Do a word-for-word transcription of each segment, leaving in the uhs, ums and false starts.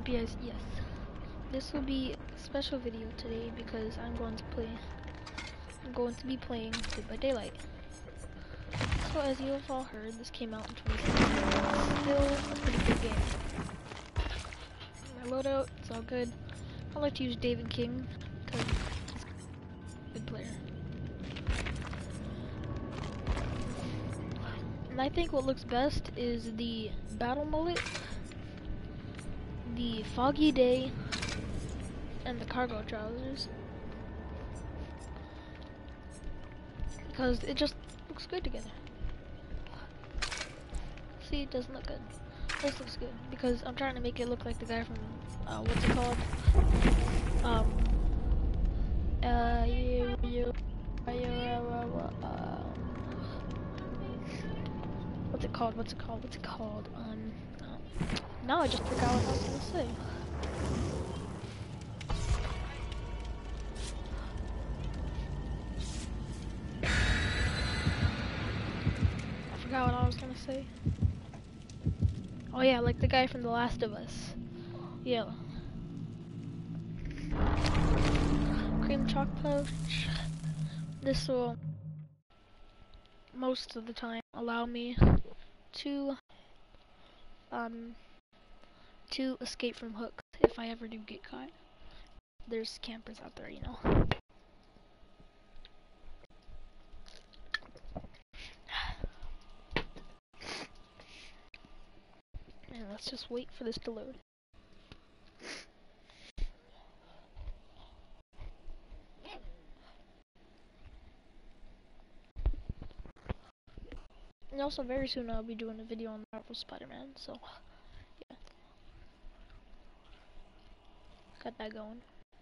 Yes, yes. This will be a special video today because I'm going to play. I'm going to be playing Dead by Daylight. So as you have all heard, this came out in twenty seventeen. It's still a pretty good game. My loadout, it's all good. I like to use David King because he's a good player. And I think what looks best is the battle mullet, the foggy day, and the cargo trousers. Because it just looks good together. See, it doesn't look good. This looks good because I'm trying to make it look like the guy from uh, what's it called? Um. Uh. You. You. Uh, what's it called? What's it called? What's it called? Um. Uh, now I just forgot what I was gonna say. I forgot what I was gonna say. Oh yeah, like the guy from The Last of Us. Yeah. Cream chalk pouch. This will most of the time allow me to um to escape from hooks if I ever do get caught. There's campers out there, you know. And let's just wait for this to load. And also very soon I'll be doing a video on Marvel Spider-Man, so yeah. Got that going.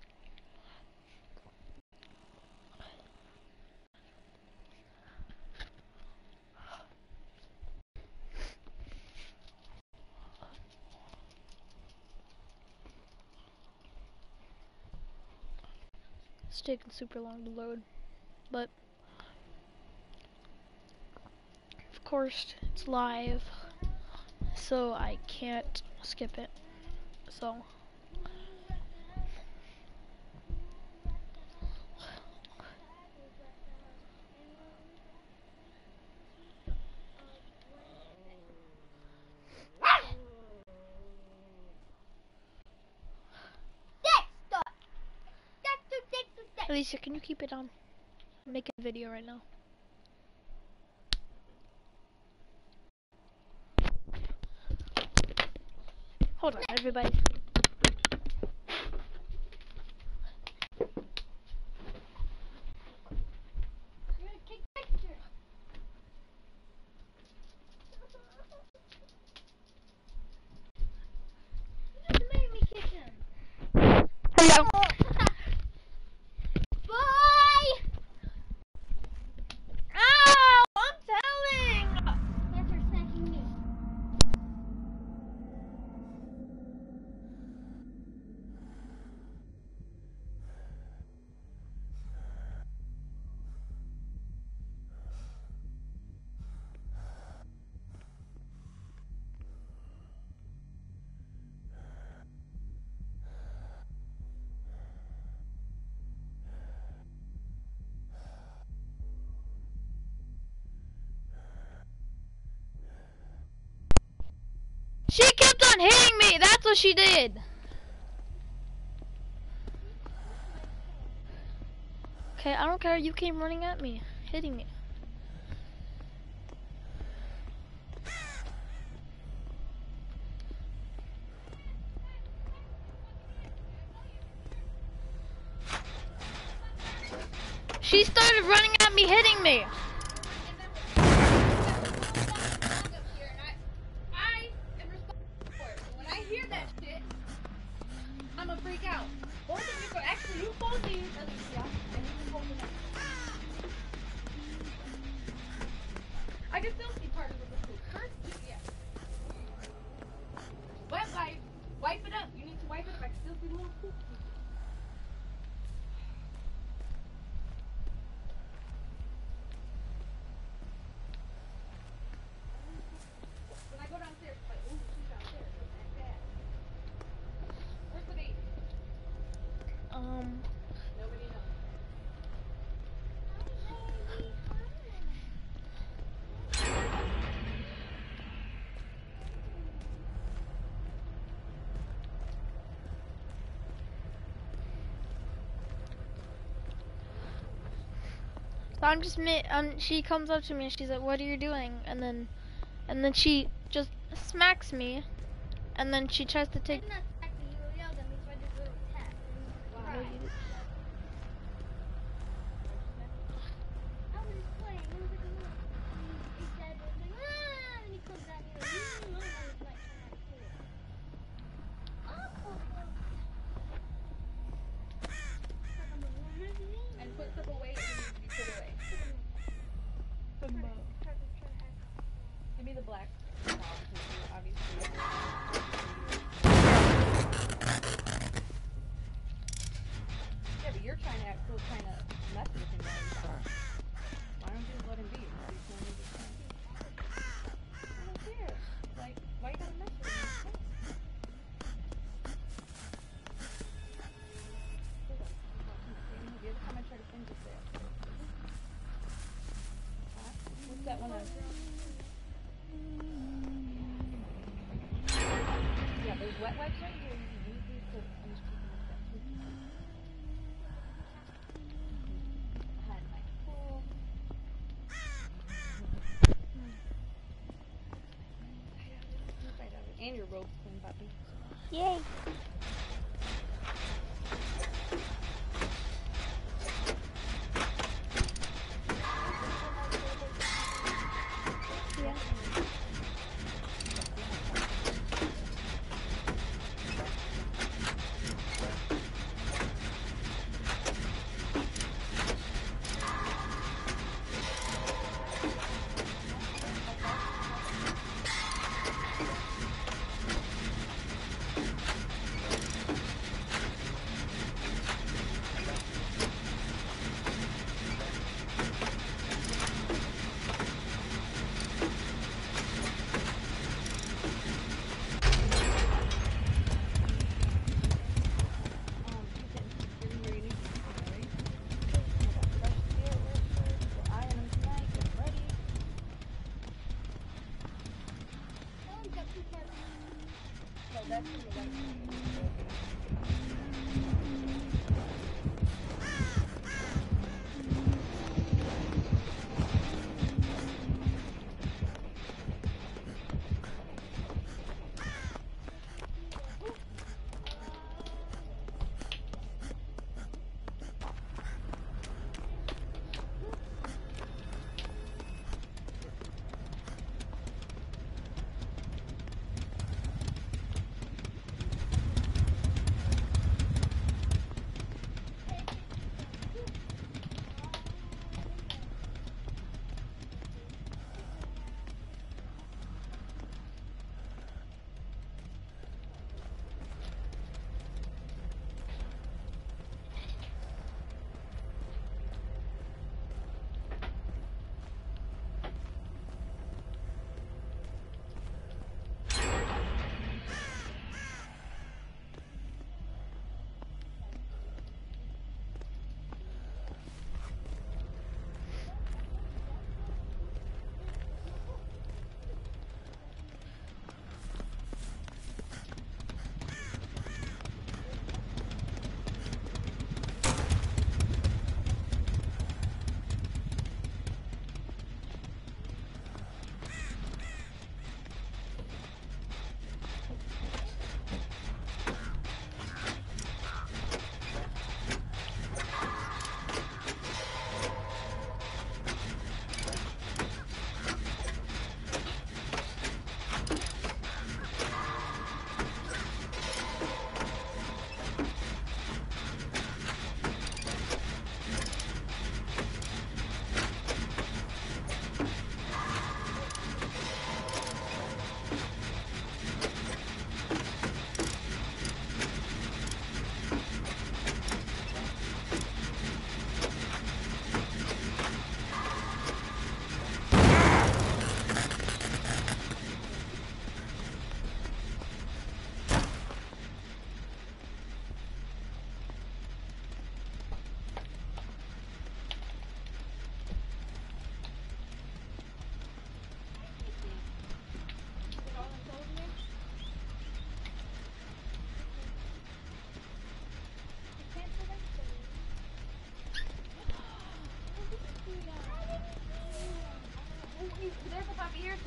It's taking super long to load, but of course it's live, so I can't skip it. So Alicia, can you keep it on? I'm making a video right now. Hold on, everybody. Hello. Bye! Ow! I'm telling! Yes, they're snacking me. She kept on hitting me. That's what she did. Okay, I don't care. You came running at me, hitting me. She started running at me, hitting me. I'm a freak out. Both of you go, actually, you both of you, Alicia, and you can hold it up. I can still see part of the poop. First, yeah. Wet wipe. Wipe it up. You need to wipe it up. I can still see the little poop. When I go downstairs, it's like, ooh, she's downstairs. Like that. I'm just mi- um she comes up to me and she's like, "What are you doing?" And then and then she just smacks me, and then she tries to take. I'm not attacking you. You yelled at me, so I did a little tap. Wow. Right. I was just playing. It was like a little. He said, it was like, ah, and he comes down here. Mm, I was like, oh, oh, oh. And put stuff away if it needs to be put away. Put them up. Give me the black doll, obviously. Yeah, but you're trying to act cool, trying to mess with him all the time. Why don't you just let him be? Why you can't just let him be? I don't care. Like, why you gotta mess with him? The other time I tried to send this there. Huh? What's that one on? Yeah, there's wet wipes right here. You can use these to finish keeping this up. I had my pool. And your robe's clean, puppy. Yay! Yeah.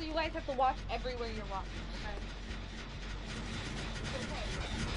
so you guys have to watch everywhere you're walking, okay? It's okay.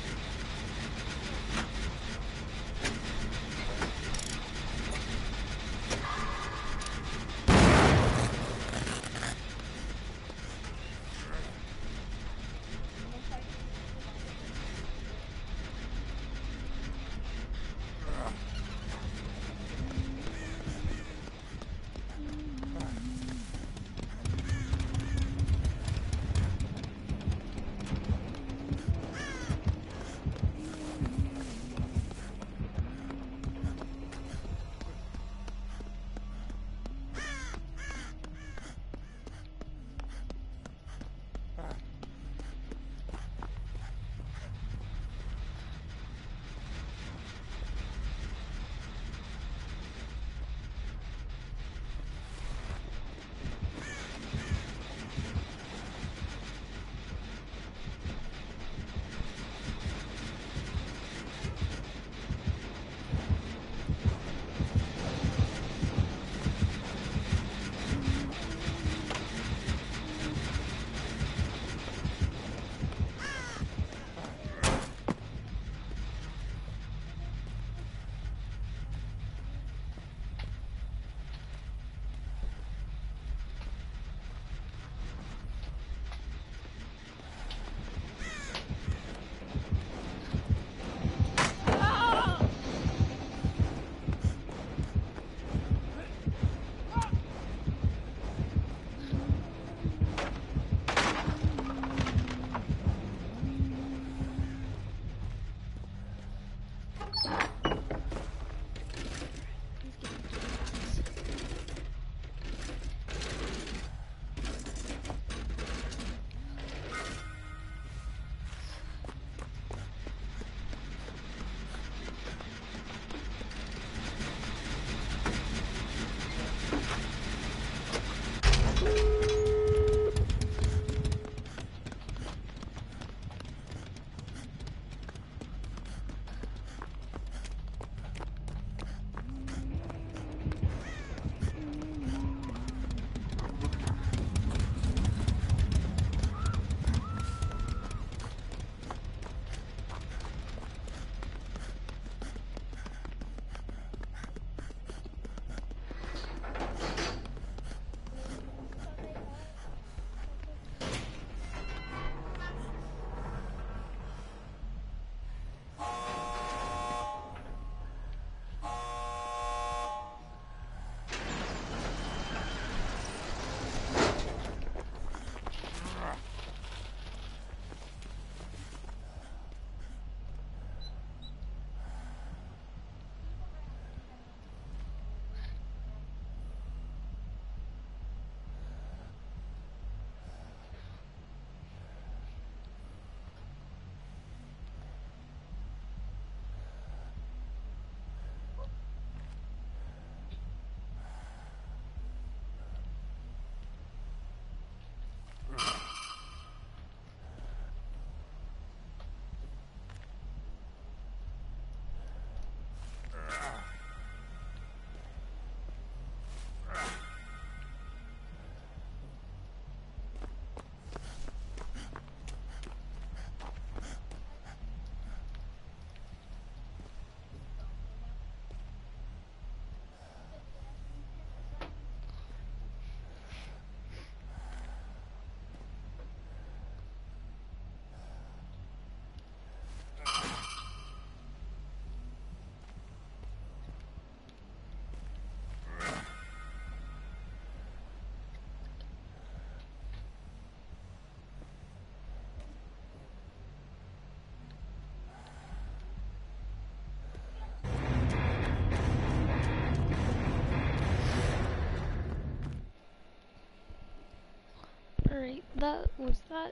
Alright, that was that.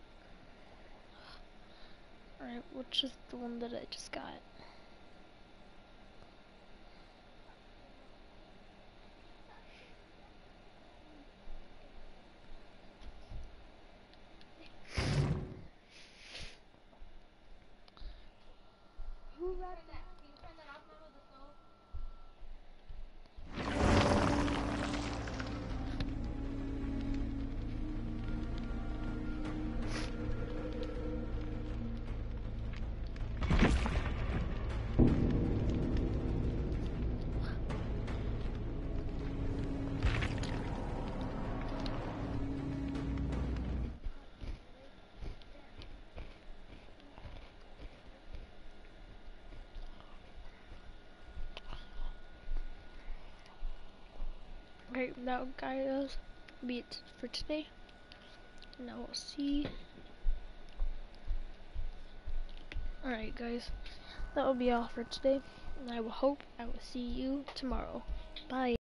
Alright, which is the one that I just got? Who wrapped that? Can you turn that off now with the stove? Okay, now guys, be it for today. Now we'll see. Alright guys, that will be all for today. And I will hope I will see you tomorrow. Bye.